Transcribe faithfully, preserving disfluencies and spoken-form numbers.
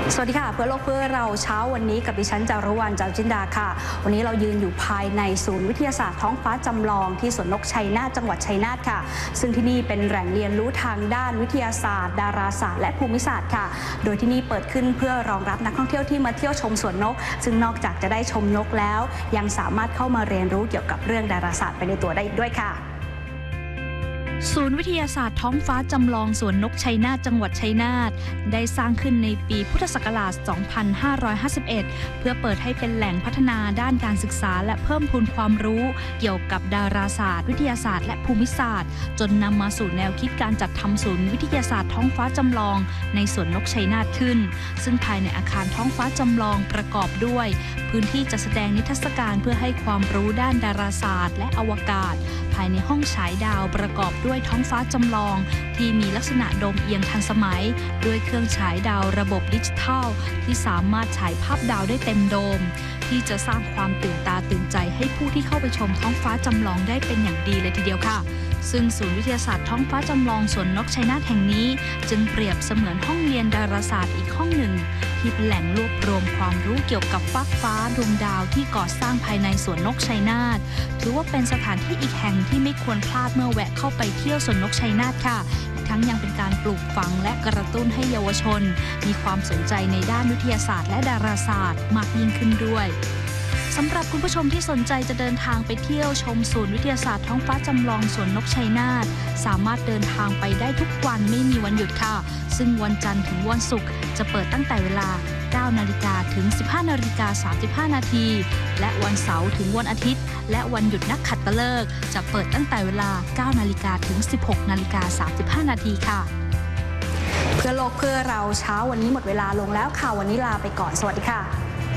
สวัสดีค่ะเพื่อโลกเพื่อเราเช้าวันนี้กับดิฉันจารุวรรณ เจ้าจินดาค่ะวันนี้เรายืนอยู่ภายในศูนย์วิทยาศาสตร์ท้องฟ้าจำลองที่สวนนกชัยนาทจังหวัดชัยนาทค่ะซึ่งที่นี่เป็นแหล่งเรียนรู้ทางด้านวิทยาศาสตร์ดาราศาสตร์และภูมิศาสตร์ค่ะโดยที่นี่เปิดขึ้นเพื่อรองรับนักท่องเที่ยวที่มาเที่ยวชมสวนนกซึ่งนอกจากจะได้ชมนกแล้วยังสามารถเข้ามาเรียนรู้เกี่ยวกับเรื่องดาราศาสตร์ไปในตัวได้อีกด้วยค่ะศูนย์วิทยาศาสตร์ท้องฟ้าจำลองสวนนกชัยนาทจังหวัดชัยนาทได้สร้างขึ้นในปีพุทธศักราช สองพันห้าร้อยห้าสิบเอ็ด เพื่อเปิดให้เป็นแหล่งพัฒนาด้านการศึกษาและเพิ่มพูนความรู้เกี่ยวกับดาราศาสตร์วิทยาศาสตร์และภูมิศาสตร์จนนำมาสู่แนวคิดการจัดทำศูนย์วิทยาศาสตร์ท้องฟ้าจำลองในสวนนกชัยนาทขึ้นซึ่งภายในอาคารท้องฟ้าจำลองประกอบด้วยพื้นที่จัดแสดงนิทรรศการเพื่อให้ความรู้ด้านดาราศาสตร์และอวกาศภายในห้องฉายดาวประกอบด้วยท้องฟ้าจำลองที่มีลักษณะโดมเอียงทันสมัยด้วยเครื่องฉายดาวระบบดิจิทัลที่สามารถฉายภาพดาวได้เต็มโดมที่จะสร้างความตื่นตาตื่นใจให้ผู้ที่เข้าไปชมท้องฟ้าจำลองได้เป็นอย่างดีเลยทีเดียวค่ะซึ่งศูนย์วิทยาศาสตร์ท้องฟ้าจำลองสวนนกชัยนาทแห่งนี้จึงเปรียบเสมือนห้องเรียนดาราศาสตร์อีกห้องหนึ่งที่เป็นแหล่งรวบรวมความรู้เกี่ยวกับฟากฟ้าดวงดาวที่ก่อสร้างภายในสวนนกชัยนาทถือว่าเป็นสถานที่อีกแห่งที่ไม่ควรพลาดเมื่อแวะเข้าไปเที่ยวสวนนกชัยนาทค่ะอีกทั้งยังเป็นการปลูกฝังและกระตุ้นให้เยาวชนมีความสนใจในด้านวิทยาศาสตร์และดาราศาสตร์มากยิ่งขึ้นด้วยสำหรับคุณผู้ชมที่สนใจจะเดินทางไปเที่ยวชมศูนย์วิทยาศาสตร์ท้องฟ้าจำลองสวนนกชัยนาทสามารถเดินทางไปได้ทุกวันไม่มีวันหยุดค่ะซึ่งวันจันทร์ถึงวันศุกร์จะเปิดตั้งแต่เวลา เก้านาฬิกา ถึง สิบห้านาฬิกาสามสิบห้านาทีและวันเสาร์ถึงวันอาทิตย์และวันหยุดนักขัตฤกษ์จะเปิดตั้งแต่เวลา เก้านาฬิกา ถึง สิบหกนาฬิกาสามสิบห้านาทีค่ะเพื่อโลกเพื่อเราเช้าวันนี้หมดเวลาลงแล้วค่ะวันนี้ลาไปก่อนสวัสดีค่ะ